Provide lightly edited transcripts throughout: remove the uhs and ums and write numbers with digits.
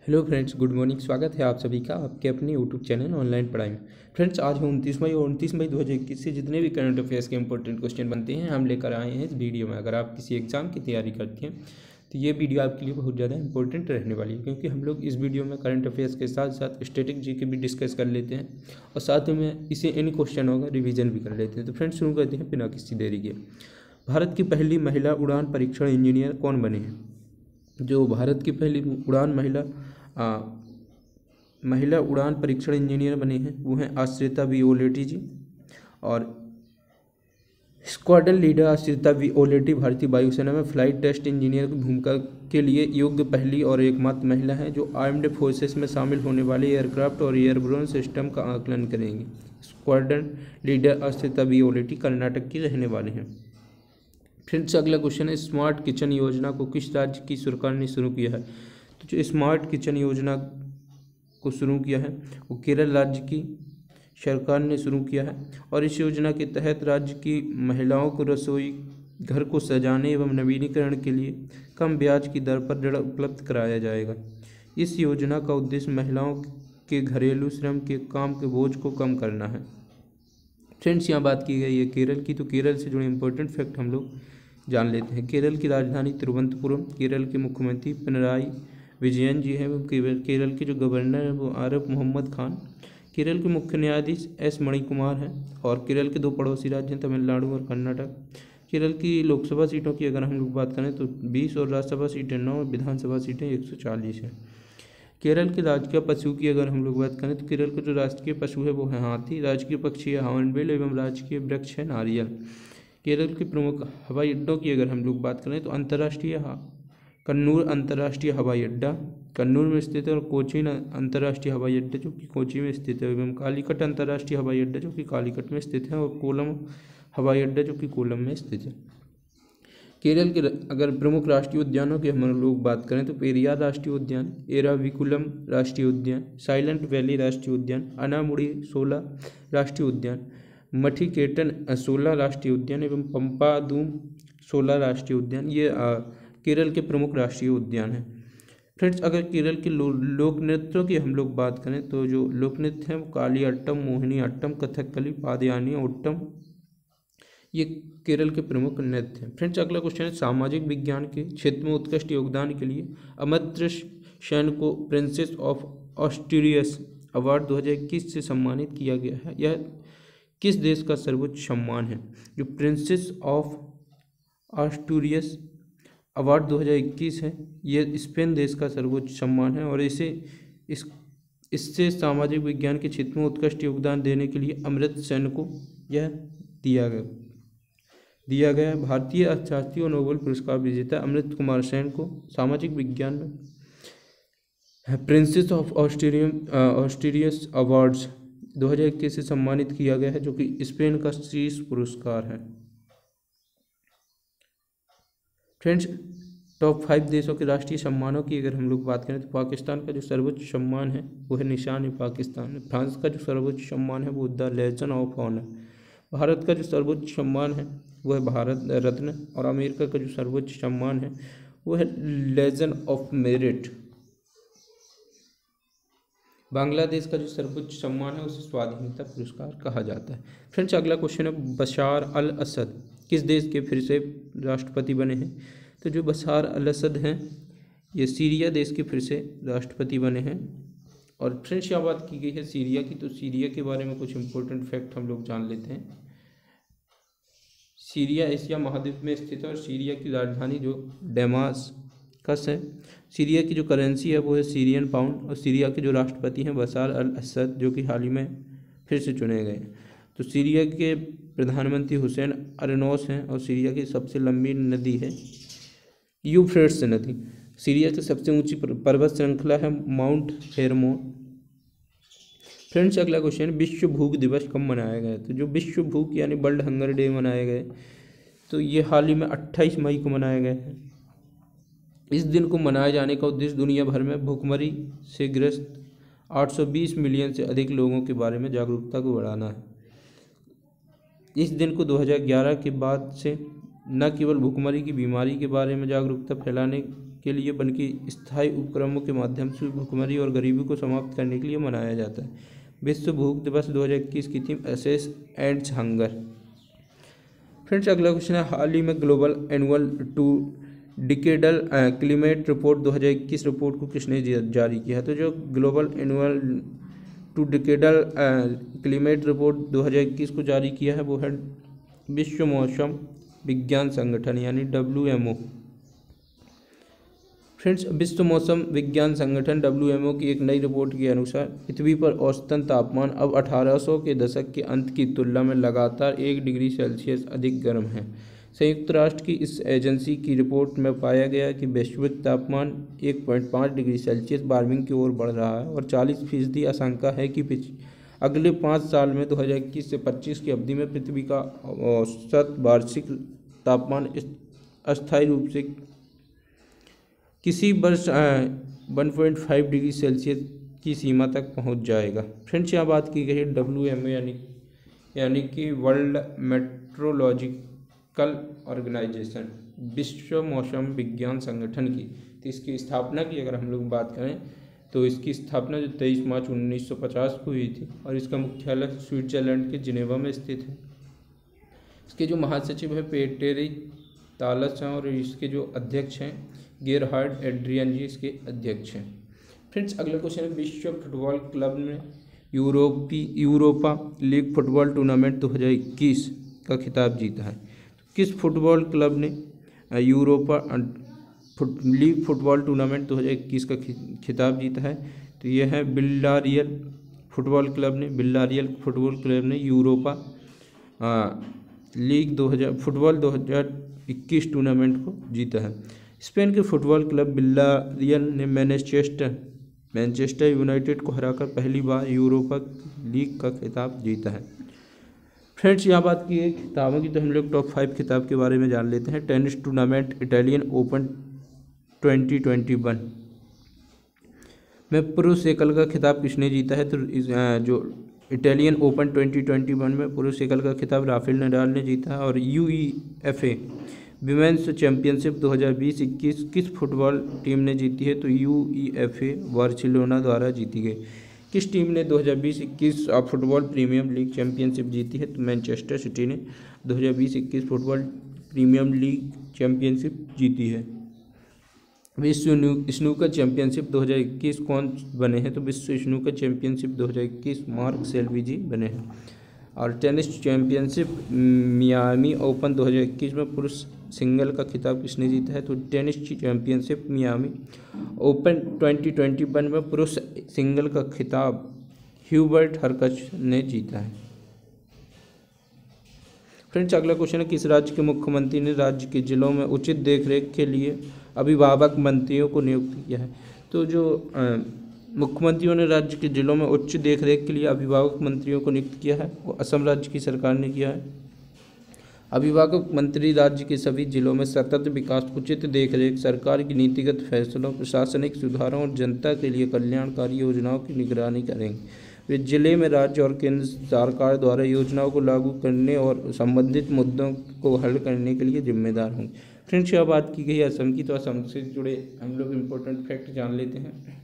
Hello friends, good morning. स्वागत है आप सभी का आपके अपने यूट्यूब चैनल ऑनलाइन पढ़ाई में। फ्रेंड्स, आज है 29 मई और 29 मई 2021 से जितने भी करंट अफेयर्स के इंपॉर्टेंट क्वेश्चन बनते हैं हम लेकर आए हैं इस वीडियो में। अगर आप किसी एग्जाम की तैयारी करती हैं तो ये वीडियो आपके लिए बहुत ज़्यादा इंपॉर्टेंट रहने वाली है, क्योंकि हम लोग इस वीडियो में करंट अफेयर्स के साथ साथ स्टैटिक जीके भी डिस्कस कर लेते हैं और साथ में इसे इन क्वेश्चनों का रिविजन भी कर लेते हैं। तो फ्रेंड्स, शुरू करते हैं बिना किसी देरी के। भारत की पहली महिला उड़ान परीक्षण इंजीनियर कौन बने हैं? जो भारत की पहली महिला उड़ान परीक्षण इंजीनियर बने हैं वो हैं आश्रिता वी ओलेटी जी। और squadron leader Ashrita V Oleti भारतीय वायुसेना में फ्लाइट टेस्ट इंजीनियर की भूमिका के लिए योग्य पहली और एकमात्र महिला हैं जो आर्म्ड फोर्सेस में शामिल होने वाले एयरक्राफ्ट और एयरबोर्न सिस्टम का आकलन करेंगी। Squadron leader Ashrita V Oleti Karnataka की रहने वाले हैं। फ्रेंड्स, अगला क्वेश्चन है, स्मार्ट किचन योजना को किस राज्य की सरकार ने शुरू किया है? तो जो स्मार्ट किचन योजना को शुरू किया है वो केरल राज्य की सरकार ने शुरू किया है। और इस योजना के तहत राज्य की महिलाओं को रसोई घर को सजाने एवं नवीनीकरण के लिए कम ब्याज की दर पर ऋण उपलब्ध कराया जाएगा। इस योजना का उद्देश्य महिलाओं के घरेलू श्रम के काम के बोझ को कम करना है। फ्रेंड्स, यहाँ बात की गई है केरल की, तो केरल से जुड़े इंपॉर्टेंट फैक्ट हम लोग जान लेते हैं। केरल की राजधानी तिरुवनंतपुरम, केरल के मुख्यमंत्री पिनराई विजयन जी हैं, वो केरल के जो गवर्नर हैं वो आरिफ मोहम्मद खान, केरल के मुख्य न्यायाधीश एस मणिकुमार हैं, और केरल के दो पड़ोसी राज्य हैं तमिलनाडु और कर्नाटक। केरल की लोकसभा सीटों की अगर हम लोग बात करें तो 20 और राज्यसभा सीटें 9 और विधानसभा सीटें 140 हैं। केरल के राजकीय पशु की अगर हम लोग बात करें तो केरल का जो राष्ट्रीय पशु है वो है हाथी, राजकीय पक्षी है हॉर्नबिल एवं राजकीय वृक्ष है नारियल। केरल के प्रमुख हवाई अड्डों की अगर हम लोग बात करें तो कन्नूर अंतर्राष्ट्रीय हवाई अड्डा कन्नूर में स्थित है, और कोचीन अंतर्राष्ट्रीय हवाई अड्डा जो कि कोची में स्थित है, एवं कालीकट अंतर्राष्ट्रीय हवाई अड्डा जो कि कालीकट में स्थित है, और कोलम हवाई अड्डा जो कि कोलम में स्थित है। केरल के अगर प्रमुख राष्ट्रीय उद्यानों की हम लोग बात करें तो पेरियार राष्ट्रीय उद्यान, एराविकुलम राष्ट्रीय उद्यान, साइलेंट वैली राष्ट्रीय उद्यान, अनामुड़ी 16 राष्ट्रीय उद्यान, मठिकेटन 16 राष्ट्रीय उद्यान एवं पंपादूम 16 राष्ट्रीय उद्यान, ये केरल के प्रमुख राष्ट्रीय उद्यान हैं। फ्रेंड्स, अगर केरल के लोक नृत्यों की हम लोग बात करें तो जो लोक नृत्य हैं वो काली अट्टम, मोहिनी अट्टम, कथकली, पादयानी, ओट्टम, ये केरल के प्रमुख नृत्य हैं। फ्रेंड्स, अगला क्वेश्चन है, सामाजिक विज्ञान के क्षेत्र में उत्कृष्ट योगदान के लिए अमर्त्य सेन को प्रिंसेस ऑफ ऑस्ट्रियस अवार्ड 2021 से सम्मानित किया गया है। यह किस देश का सर्वोच्च सम्मान है? जो प्रिंसेस ऑफ ऑस्ट्रियस अवार्ड 2021 है, ये स्पेन देश का सर्वोच्च सम्मान है, और इससे सामाजिक विज्ञान के क्षेत्र में उत्कृष्ट योगदान देने के लिए अमर्त्य सेन को यह दिया गया। भारतीय अर्थशास्त्री और नोबेल पुरस्कार विजेता अमर्त्य कुमार सेन को सामाजिक विज्ञान में प्रिंसेस ऑफ ऑस्ट्रियस अवार्ड्स 2021 से सम्मानित किया गया है, जो कि स्पेन का शीर्ष पुरस्कार है। फ्रेंड्स, टॉप 5 देशों के राष्ट्रीय सम्मानों की अगर हम लोग बात करें तो पाकिस्तान का जो सर्वोच्च सम्मान है वो है निशान पाकिस्तान। फ्रांस का जो सर्वोच्च सम्मान है वो the Legion of Honour. Bharat का जो सर्वोच्च सम्मान है वो है भारत रत्न, और अमेरिका का जो सर्वोच्च सम्मान है वो है लेजन ऑफ मेरिट। बांग्लादेश का जो सर्वोच्च सम्मान है उसे स्वाधीनता पुरस्कार कहा जाता है। फ्रेंड्स, अगला क्वेश्चन है, बशार अल असद किस देश के फिर से राष्ट्रपति बने हैं? तो जो बशार अल असद हैं ये सीरिया देश के फिर से राष्ट्रपति बने हैं। और फ्रेंड्स, यहाँ बात की गई है सीरिया की, तो सीरिया के बारे में कुछ इंपॉर्टेंट फैक्ट हम लोग जान लेते हैं। सीरिया एशिया महाद्वीप में स्थित है, और सीरिया की राजधानी जो डेमास्कस है। सीरिया की जो करेंसी है वो है सीरियन पाउंड, और सीरिया के जो राष्ट्रपति हैं बशार अल असद, जो कि हाल ही में फिर से चुने गए। तो सीरिया के प्रधानमंत्री हुसैन अरनौस हैं, और सीरिया की सबसे लंबी नदी है यूफ्रेट्स नदी। सीरिया की सबसे ऊंची पर्वत श्रृंखला है माउंट हेरमोन। फ्रेंड्स, अगला क्वेश्चन, विश्व भूख दिवस कब मनाया गया? तो जो विश्व भूख यानी वर्ल्ड हंगर डे मनाए गए तो ये हाल ही में 28 मई को मनाया गया है। इस दिन को मनाए जाने का उद्देश्य दुनिया भर में भूखमरी से ग्रस्त 820 मिलियन से अधिक लोगों के बारे में जागरूकता को बढ़ाना है। इस दिन को 2011 के बाद से न केवल भूखमरी की बीमारी के बारे में जागरूकता फैलाने के लिए बल्कि स्थायी उपक्रमों के माध्यम से भुखमरी और गरीबी को समाप्त करने के लिए मनाया जाता है। विश्व भूख दिवस 2021 की theme access ends hunger. Friends, अगला क्वेश्चन है, हाल ही में global annual to decadal climate report 2021 report को किसने जारी किया है? तो जो global annual to decadal climate report 2021 को जारी किया है वो है विश्व मौसम विज्ञान संगठन यानी WMO। फ्रेंड्स, विश्व मौसम विज्ञान संगठन WMO की एक नई रिपोर्ट के अनुसार पृथ्वी पर औसतन तापमान अब 1800 के दशक के अंत की तुलना में लगातार 1 डिग्री सेल्सियस अधिक गर्म है। संयुक्त राष्ट्र की इस एजेंसी की रिपोर्ट में पाया गया कि वैश्विक तापमान 1.5 डिग्री सेल्सियस वार्मिंग की ओर बढ़ रहा है और 40% आशंका है कि अगले 5 साल में 2021 से 25 की अवधि में पृथ्वी का औसत वार्षिक तापमान अस्थायी रूप से किसी वर्ष 1.5 डिग्री सेल्सियस की सीमा तक पहुंच जाएगा। फ्रेंड्स, यहाँ बात की गई है WMO यानी कि वर्ल्ड मेट्रोलॉजिकल ऑर्गेनाइजेशन, विश्व मौसम विज्ञान संगठन की। तो इसकी स्थापना की अगर हम लोग बात करें तो इसकी स्थापना जो 23 मार्च 1950 को हुई थी और इसका मुख्यालय स्विट्जरलैंड के जिनेवा में स्थित है। इसके जो महासचिव है पेटेरी तालस हैं और इसके जो अध्यक्ष हैं गेरहार्ड एड्रियन जी इसके अध्यक्ष हैं। फ्रेंड्स, अगला क्वेश्चन है, विश्व फुटबॉल क्लब ने यूरोपा लीग फुटबॉल टूर्नामेंट 2021 का खिताब जीता है। किस फुटबॉल क्लब ने यूरोपा लीग फुटबॉल टूर्नामेंट 2021 का खिताब जीता है? तो यह है बिल्लारियल फुटबॉल क्लब ने यूरोपा लीग फुटबॉल 2021 टूर्नामेंट को जीता है। स्पेन के फुटबॉल क्लब बिल्लारियल ने मैनचेस्टर यूनाइटेड को हराकर पहली बार यूरोपा लीग का खिताब जीता है। फ्रेंड्स, यहाँ बात की है खिताबों की, तो हम लोग टॉप 5 खिताब के बारे में जान लेते हैं। टेनिस टूर्नामेंट इटालियन ओपन 2021 में पुरुष एकल का खिताब किसने जीता है? तो जो इटालियन ओपन 2021 में पुरुष एकल का खिताब राफेल नडाल ने जीता है। और UEFA विमेंस चैंपियनशिप 2020-21 किस फुटबॉल टीम ने जीती है? तो UEFA बार्सिलोना द्वारा जीती गई। किस टीम ने 2020-21 फुटबॉल प्रीमियम लीग चैंपियनशिप जीती है? तो मैनचेस्टर सिटी ने 2020-21 फुटबॉल प्रीमियम लीग चैंपियनशिप जीती है। विश्व स्नूकर चैंपियनशिप 2021 कौन बने हैं? तो विश्व snooker championship 2021 Mark Selby ji बने हैं। और टेनिस चैंपियनशिप मियामी ओपन 2021 में पुरुष सिंगल का खिताब किसने जीता है? तो टेनिस चैंपियनशिप मियामी ओपन 2021 में पुरुष सिंगल का खिताब ह्यूबर्ट हरकच ने जीता है। फ्रेंड्स, अगला क्वेश्चन है, किस राज्य के मुख्यमंत्री ने राज्य के जिलों में उचित देखरेख के लिए अभिभावक मंत्रियों को नियुक्त किया है? तो जो मुख्यमंत्रियों ने राज्य के जिलों में उच्च देखरेख के लिए अभिभावक मंत्रियों को नियुक्त किया है वो असम राज्य की सरकार ने किया है। अभिभावक मंत्री राज्य के सभी जिलों में सतत विकास, उचित देखरेख, सरकार की नीतिगत फैसलों, प्रशासनिक सुधारों और जनता के लिए कल्याणकारी योजनाओं की निगरानी करेंगे। वे जिले में राज्य और केंद्र सरकार द्वारा योजनाओं को लागू करने और संबंधित मुद्दों को हल करने के लिए जिम्मेदार होंगे। फ्रेंड्स, यह बात की गई असम की, तो असम से जुड़े हम लोग इम्पोर्टेंट फैक्ट जान लेते हैं।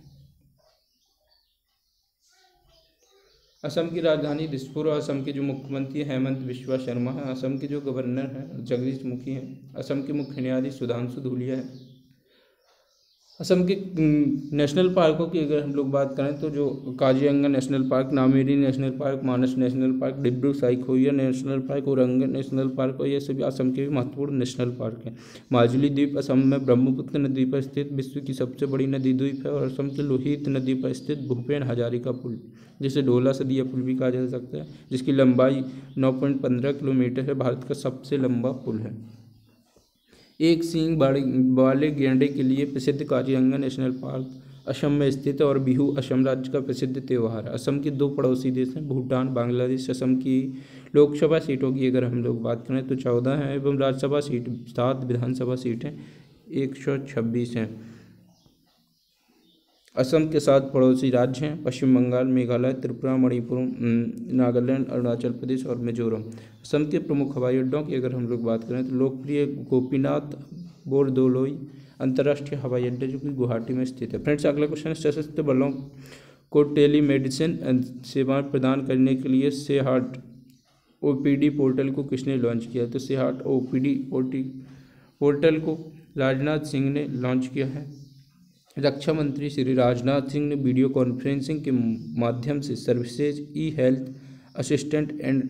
असम की राजधानी दिसपुर और असम के जो मुख्यमंत्री हेमंत बिस्वा शर्मा हैं। असम के जो गवर्नर हैं जगदीश मुखी हैं। असम के मुख्य न्यायाधीश सुधांशु धूलिया हैं। असम के नेशनल पार्कों की अगर हम लोग बात करें तो जो Kaziranga national park, Nameri national park, Manas national park, Dibru Saikhowa national park, Orang national park और ये सभी असम के महत्वपूर्ण नेशनल पार्क हैं। माजुली द्वीप असम में ब्रह्मपुत्र नदी पर स्थित विश्व की सबसे बड़ी नदी द्वीप है और असम के लोहित नदी पर स्थित भूपेन हजारिका पुल, जिसे ढोला सदिया पुल भी कहा जा सकता है, जिसकी लंबाई 9.15 किलोमीटर है, भारत का सबसे लंबा पुल है। एक सींग वाले गैंडे के लिए प्रसिद्ध काजीरंगा नेशनल पार्क असम में स्थित है और बिहू असम राज्य का प्रसिद्ध त्यौहार है। असम के 2 पड़ोसी देश हैं भूटान, बांग्लादेश। असम की लोकसभा सीटों की अगर हम लोग बात करें तो 14 हैं एवं राज्यसभा सीट 7, विधानसभा सीटें 126 हैं। असम के 7 पड़ोसी राज्य हैं पश्चिम बंगाल, मेघालय, त्रिपुरा, मणिपुर, नागालैंड, अरुणाचल प्रदेश और मिजोरम। असम के प्रमुख हवाई अड्डों की अगर हम लोग बात करें तो लोकप्रिय गोपीनाथ बोरदोलोई अंतर्राष्ट्रीय हवाई अड्डा जो कि गुवाहाटी में स्थित है। फ्रेंड्स अगला क्वेश्चन है, सशस्त्र बलों को टेलीमेडिसिन सेवाएं प्रदान करने के लिए सेहाट ओपीडी पोर्टल को किसने लॉन्च किया? तो सेहाट ओपीडी पोर्टल को राजनाथ सिंह ने लॉन्च किया है। रक्षा मंत्री श्री राजनाथ सिंह ने वीडियो कॉन्फ्रेंसिंग के माध्यम से services e health assistant and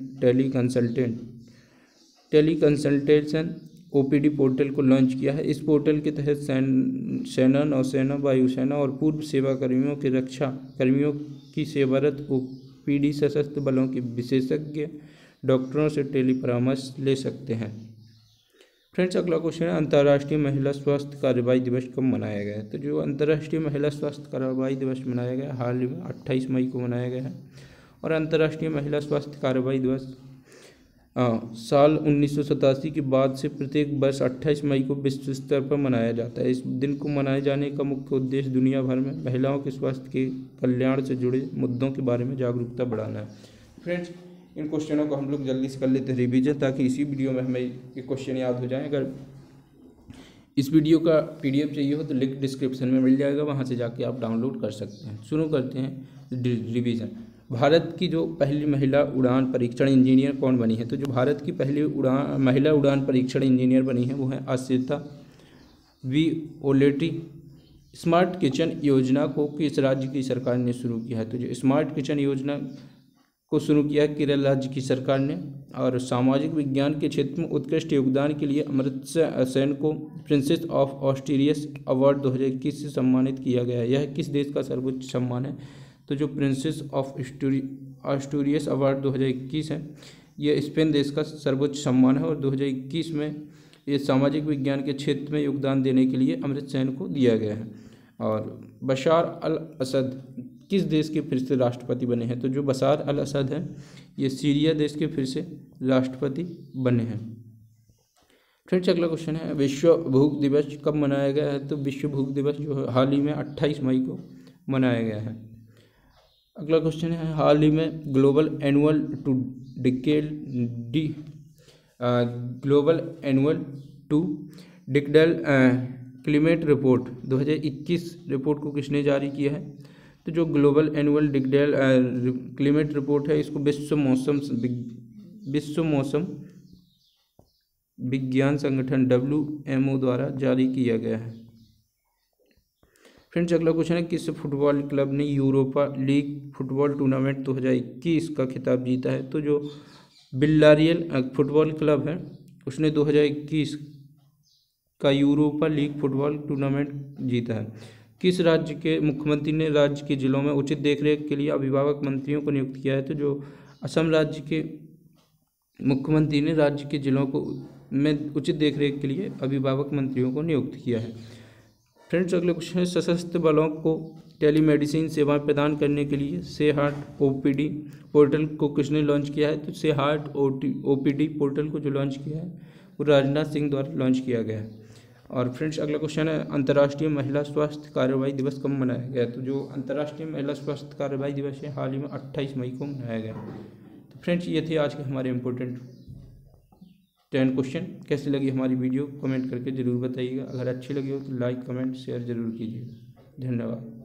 teleconsultation OPD portal को लॉन्च किया है। इस पोर्टल के तहत सेना, नौसेना, वायुसेना और पूर्व सेवा कर्मियों के रक्षा कर्मियों की सेवारत ओपीडी सशस्त्र बलों के विशेषज्ञ डॉक्टरों से टेली परामर्श ले सकते हैं। फ्रेंड्स अगला क्वेश्चन है, अंतर्राष्ट्रीय महिला स्वास्थ्य कार्रवाई दिवस कब मनाया गया है? तो जो अंतर्राष्ट्रीय महिला स्वास्थ्य कार्रवाई दिवस मनाया गया हाल ही में 28 मई को मनाया गया है। और अंतर्राष्ट्रीय महिला स्वास्थ्य कार्रवाई दिवस साल 1987 के बाद से प्रत्येक वर्ष 28 मई को विश्व स्तर पर मनाया जाता है। इस दिन को मनाए जाने का मुख्य उद्देश्य दुनिया भर में महिलाओं के स्वास्थ्य के कल्याण से जुड़े मुद्दों के बारे में जागरूकता बढ़ाना है। फ्रेंड्स इन क्वेश्चनों को हम लोग जल्दी से कर लेते हैं रिवीजन, ताकि इसी वीडियो में हमें ये क्वेश्चन याद हो जाए। अगर इस वीडियो का PDF चाहिए हो तो लिंक डिस्क्रिप्शन में मिल जाएगा, वहाँ से जाके आप डाउनलोड कर सकते हैं। शुरू करते हैं रिवीजन। भारत की जो पहली महिला उड़ान परीक्षण इंजीनियर कौन बनी है? तो जो भारत की पहली महिला उड़ान परीक्षण इंजीनियर बनी है वो है Ashrita V Oleti. Smart kitchen योजना को किस राज्य की सरकार ने शुरू किया है? तो जो स्मार्ट किचन योजना को शुरू किया है केरल राज्य की सरकार ने। और सामाजिक विज्ञान के क्षेत्र में उत्कृष्ट योगदान के लिए अमर्त्य सेन को प्रिंसेस ऑफ ऑस्ट्रेलियस अवार्ड 2021 से सम्मानित किया गया है। यह किस देश का सर्वोच्च सम्मान है? तो जो प्रिंसेस ऑफ ऑस्ट्रेलियस अवार्ड 2021 है यह स्पेन देश का सर्वोच्च सम्मान है। और 2021 में ये सामाजिक विज्ञान के क्षेत्र में योगदान देने के लिए अमर्त्य सेन को दिया गया है। और बशार अल असद किस देश के फिर से राष्ट्रपति बने हैं? तो जो बशार अल असद है ये सीरिया देश के फिर से राष्ट्रपति बने हैं। फ्रेंड्स अगला क्वेश्चन है, विश्व भूख दिवस कब मनाया गया है? तो विश्व भूख दिवस जो है हाल ही में 28 मई को मनाया गया है। अगला क्वेश्चन है, हाल ही में global annual to decadal climate report 2021 report को किसने जारी किया है? तो जो global annual decadal climate report है इसको विश्व मौसम विज्ञान संगठन WMO द्वारा जारी किया गया है। फ्रेंड्स अगला क्वेश्चन है, किस फुटबॉल क्लब ने यूरोपा लीग फुटबॉल टूर्नामेंट 2021 का खिताब जीता है? तो जो विल्लारियल फुटबॉल क्लब है उसने 2021 का यूरोपा लीग फुटबॉल टूर्नामेंट जीता है। किस राज्य के मुख्यमंत्री ने राज्य के जिलों में उचित देखरेख के लिए अभिभावक मंत्रियों को नियुक्त किया है? तो जो असम राज्य के मुख्यमंत्री ने राज्य के जिलों को में उचित देखरेख के लिए अभिभावक मंत्रियों को नियुक्त किया है। फ्रेंड्स अगले क्वेश्चन है, सशस्त्र बलों को टेलीमेडिसिन सेवाएं प्रदान करने के लिए सेहाट ओपीडी पोर्टल को किसने लॉन्च किया है? तो सेहाट ओपीडी पोर्टल को जो लॉन्च किया है वो राजनाथ सिंह द्वारा लॉन्च किया गया है। और फ्रेंड्स अगला क्वेश्चन है, अंतर्राष्ट्रीय महिला स्वास्थ्य कार्रवाई दिवस कब मनाया गया? तो जो अंतर्राष्ट्रीय महिला स्वास्थ्य कार्रवाई दिवस है हाल ही में 28 मई को मनाया गया। तो फ्रेंड्स ये थे आज के हमारे इम्पोर्टेंट 10 क्वेश्चन। कैसी लगी हमारी वीडियो कमेंट करके ज़रूर बताइएगा। अगर अच्छी लगी हो तो लाइक कमेंट शेयर ज़रूर कीजिएगा। धन्यवाद।